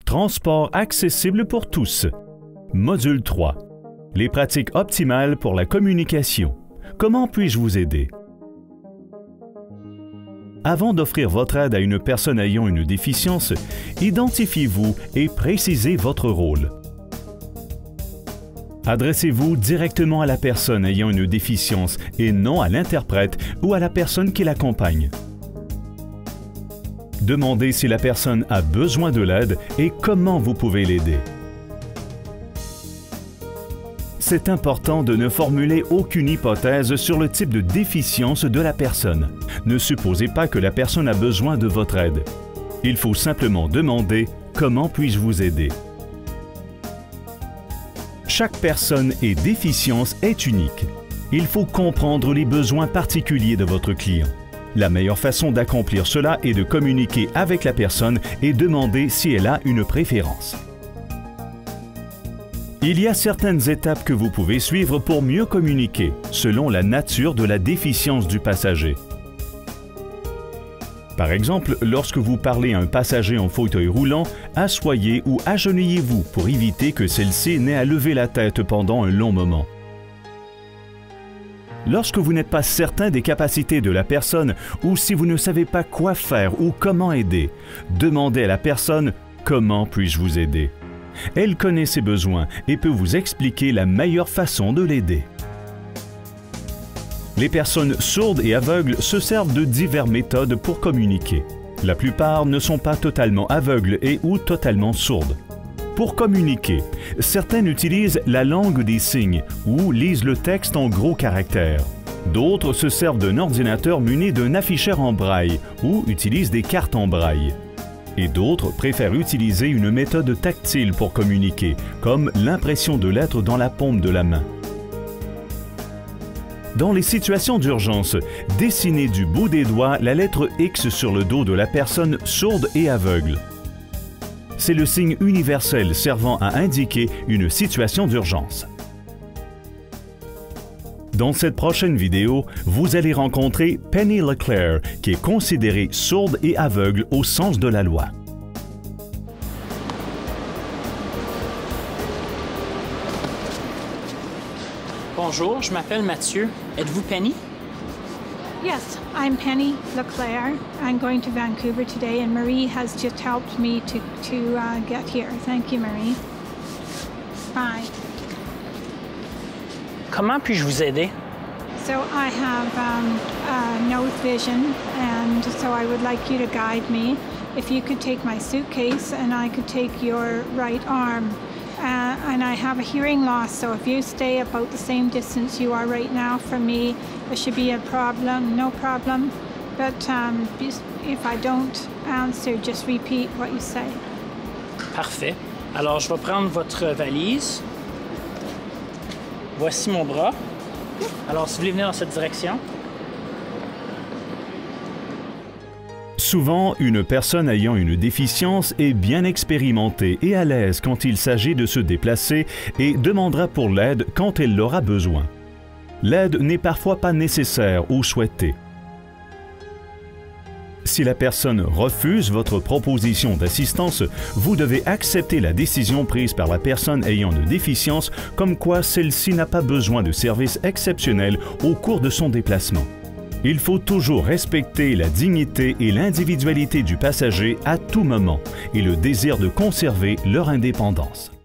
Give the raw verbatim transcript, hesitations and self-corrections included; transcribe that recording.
Transport accessible pour tous. Module trois. Les pratiques optimales pour la communication. Comment puis-je vous aider? Avant d'offrir votre aide à une personne ayant une déficience, identifiez-vous et précisez votre rôle. Adressez-vous directement à la personne ayant une déficience et non à l'interprète ou à la personne qui l'accompagne. Demandez si la personne a besoin de l'aide et comment vous pouvez l'aider. C'est important de ne formuler aucune hypothèse sur le type de déficience de la personne. Ne supposez pas que la personne a besoin de votre aide. Il faut simplement demander « Comment puis-je vous aider ?» Chaque personne et déficience est unique. Il faut comprendre les besoins particuliers de votre client. La meilleure façon d'accomplir cela est de communiquer avec la personne et demander si elle a une préférence. Il y a certaines étapes que vous pouvez suivre pour mieux communiquer, selon la nature de la déficience du passager. Par exemple, lorsque vous parlez à un passager en fauteuil roulant, assoyez ou agenouillez-vous pour éviter que celle-ci n'ait à lever la tête pendant un long moment. Lorsque vous n'êtes pas certain des capacités de la personne ou si vous ne savez pas quoi faire ou comment aider, demandez à la personne « Comment puis-je vous aider ?» Elle connaît ses besoins et peut vous expliquer la meilleure façon de l'aider. Les personnes sourdes et aveugles se servent de diverses méthodes pour communiquer. La plupart ne sont pas totalement aveugles et ou totalement sourdes. Pour communiquer, certains utilisent la langue des signes ou lisent le texte en gros caractères. D'autres se servent d'un ordinateur muni d'un afficheur en braille ou utilisent des cartes en braille. Et d'autres préfèrent utiliser une méthode tactile pour communiquer, comme l'impression de lettres dans la paume de la main. Dans les situations d'urgence, dessinez du bout des doigts la lettre X sur le dos de la personne sourde et aveugle. C'est le signe universel servant à indiquer une situation d'urgence. Dans cette prochaine vidéo, vous allez rencontrer Penny Leclerc, qui est considérée sourde et aveugle au sens de la loi. Bonjour, je m'appelle Mathieu. Êtes-vous Penny? Yes, I'm Penny Leclerc. I'm going to Vancouver today, and Marie has just helped me to, to uh, get here. Thank you, Marie. Bye. Comment puis-je vous aider? So I have um, uh, no vision, and so I would like you to guide me. If you could take my suitcase, and I could take your right arm. Uh, and I have a hearing loss, so if you stay about the same distance you are right now from me, there should be a problem, no problem. But um, if I don't answer, just repeat what you say. Parfait. Alors, je vais prendre votre valise. Voici mon bras. Alors, si vous voulez venir dans cette direction. Souvent, une personne ayant une déficience est bien expérimentée et à l'aise quand il s'agit de se déplacer et demandera pour l'aide quand elle l'aura besoin. L'aide n'est parfois pas nécessaire ou souhaitée. Si la personne refuse votre proposition d'assistance, vous devez accepter la décision prise par la personne ayant une déficience, comme quoi celle-ci n'a pas besoin de services exceptionnels au cours de son déplacement. Il faut toujours respecter la dignité et l'individualité du passager à tout moment et le désir de conserver leur indépendance.